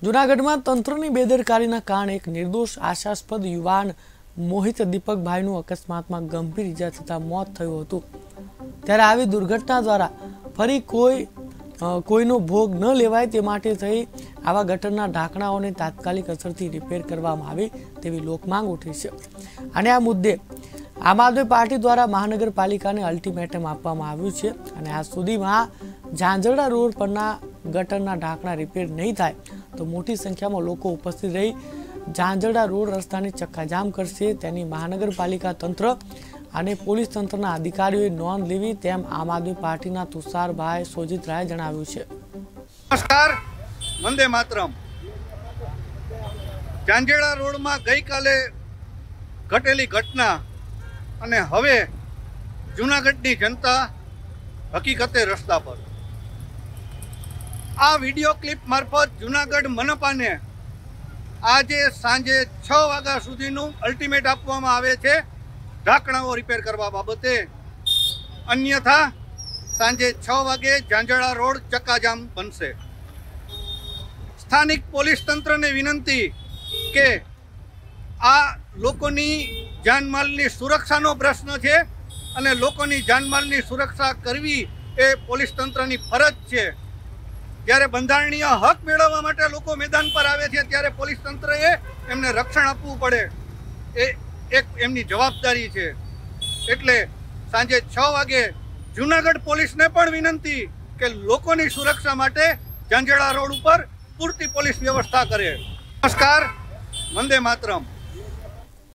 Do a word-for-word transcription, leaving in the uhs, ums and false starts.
જૂનાગઢમાં તંત્રની બેદરકારીના કારણે એક નિર્દોષ આશાસ્પદ યુવાન મોહિત દીપકભાઈનું અકસ્માતમાં ગંભીર ઇજા થતાં મોત થયું હતું। ત્યારે આવી દુર્ઘટના દ્વારા ફરી કોઈ કોઈનો ભોગ ન લેવાય તે માટે થઈ આવા ગટરના ઢાંકણાઓને તાત્કાલિક અસરથી રિપેર કરવામાં આવે તેવી લોકમાંગ ઉઠી છે। અને આ મુદ્દે આમ આદમી પાર્ટી દ્વારા મહાનગરપાલિકાને અલ્ટિમેટમ આપવામાં આવ્યું છે અને આજ સુધીમાં ઝાંઝરડા રોડ પરના ગટરના ઢાંકણા રિપેર નહીં થાય તો મોટી સંખ્યામાં લોકો ઉપસ્થિત રહી ઝાંઝરડા રોડ રસ્તાની ચક્કાજામ કરશે। તેની મહાનગરપાલિકા તંત્ર અને પોલીસ તંત્રના અધિકારીઓએ નોંધ લેવી તેમ આમ આદમી પાર્ટીના તુષારભાઈ સોજીત્રાએ જણાવ્યું છે। નમસ્કાર, વંદે માતરમ। ઝાંઝરડા રોડમાં ગઈકાલે ઘટેલી ઘટના અને હવે જૂનાગઢની જનતા હકીકતે રસ્તા પર આ વિડીયો ક્લિપ મારફત જૂનાગઢ મનપાને આજે સાંજે છ વાગ્યા સુધીનું અલ્ટિમેટ આપવામાં આવે છે ઢાંકણાઓ રિપેર કરવા બાબતે, અન્યથા સાંજે છ વાગે ઝાંઝરડા રોડ ચક્કાજામ બનશે। સ્થાનિક પોલીસ તંત્રને વિનંતી કે આ લોકોની જાનમાલની સુરક્ષાનો પ્રશ્ન છે અને લોકોની જાનમાલની સુરક્ષા કરવી એ પોલીસ તંત્રની ફરજ છે। જ્યારે બંધારણીય હક મેળવવા માટે લોકો મેદાન પર આવે છે ત્યારે પોલીસ તંત્રએ એમને રક્ષણ આપવું પડે, એ એક એમની જવાબદારી છે। એટલે સાંજે છ વાગે જૂનાગઢ પોલીસને પણ વિનંતી કે લોકોની સુરક્ષા માટે ઝાંઝરડા રોડ ઉપર પૂરતી પોલીસ વ્યવસ્થા કરે। નમસ્કાર, વંદે માતરમ।